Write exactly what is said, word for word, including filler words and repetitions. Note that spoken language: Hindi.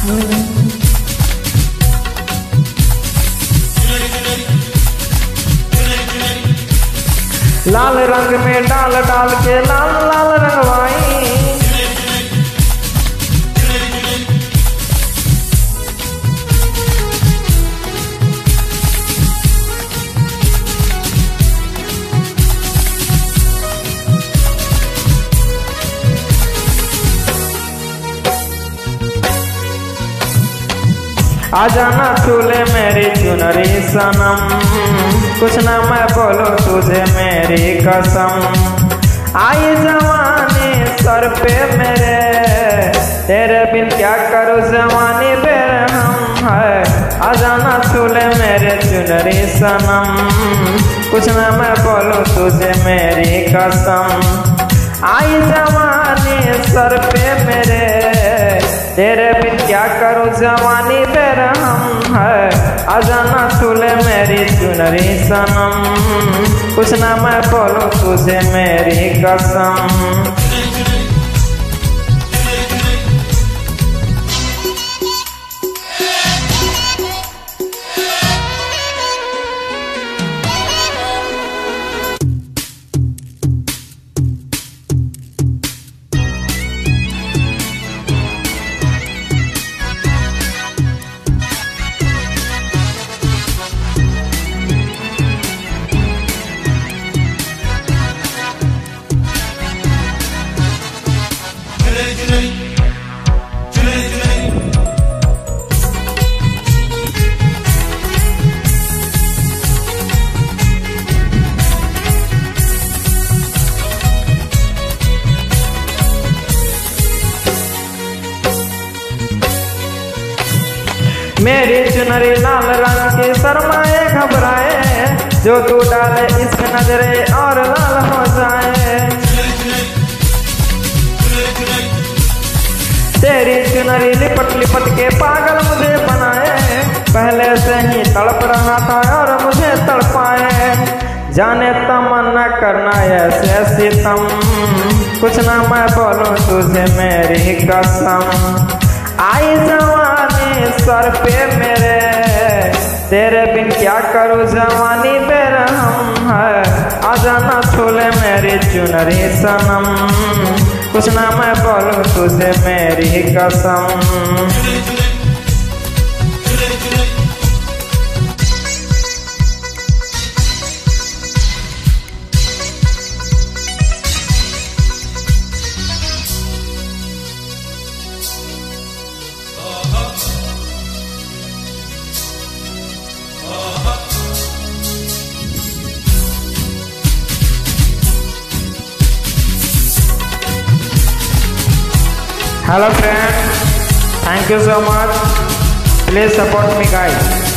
लाल रंग में डाल डाल के लाल लाल रंगवाई। आ जाना चूल्हे मेरी चुनरी सनम, कुछ ना मैं बोलूं तुझे मेरी कसम। आई जवानी सर पे मेरे, तेरे बिन क्या करूं जवानी बेरहम है। आ जाना चूल्हे मेरे चुनरी सनम, कुछ ना मैं बोलूं तुझे मेरी कसम। आई जवानी सर पे मेरे, तेरे बिन क्या करूं जवानी बेरहम है। आ जाना चूल्हे मेरी चुनरी सनम, कुछ ना मैं बोलूं तुझे मेरी कसम। मेरी चुनरी लाल रंग की शर्माए घबराए, जो तू डाले इस नजरे और लाल हो जाए। तेरी चुनरी लिपट लिपट के पागल मुझे बनाए, पहले से ही तड़प रहा था और मुझे तड़पाए। जाने तमन्ना करना ऐसे सितम, कुछ ना मैं बोलूं तुझे मेरी कसम। आई जवानी सर पे मेरे, तेरे बिन क्या करूं जवानी बेरहम है। आ जाना चूल्हे मेरी चुनरी सनम, कुछ ना मैं बोलूं तुझे मेरी कसम। Hello friends, thank you so much. Please support me guys.